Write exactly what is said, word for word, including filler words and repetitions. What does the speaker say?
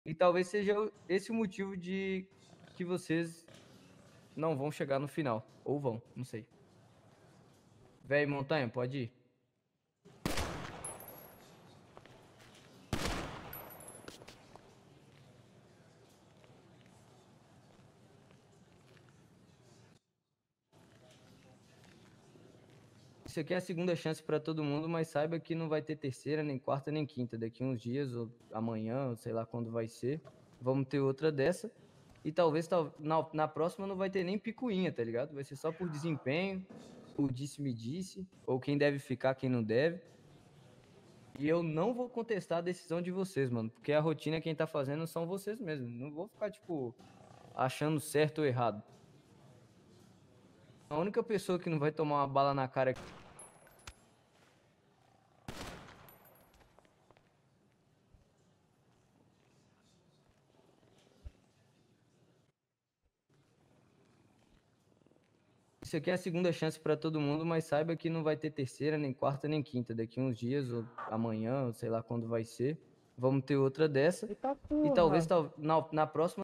E talvez seja o esse o motivo de que vocês não vão chegar no final, ou vão, não sei. Véi, Montanha, pode ir. Isso aqui é a segunda chance pra todo mundo, mas saiba que não vai ter terceira, nem quarta, nem quinta. Daqui uns dias, ou amanhã, ou sei lá quando vai ser, vamos ter outra dessa. E talvez tal- na, na próxima não vai ter nem picuinha, tá ligado? Vai ser só por desempenho, por disse-me-disse, ou quem deve ficar, quem não deve. E eu não vou contestar a decisão de vocês, mano, porque a rotina quem tá fazendo são vocês mesmos. Não vou ficar, tipo, achando certo ou errado. A única pessoa que não vai tomar uma bala na cara. Isso aqui é a segunda chance pra todo mundo, mas saiba que não vai ter terceira, nem quarta, nem quinta. Daqui uns dias, ou amanhã, ou sei lá quando vai ser, vamos ter outra dessa. Eita E talvez porra! tal- na, na próxima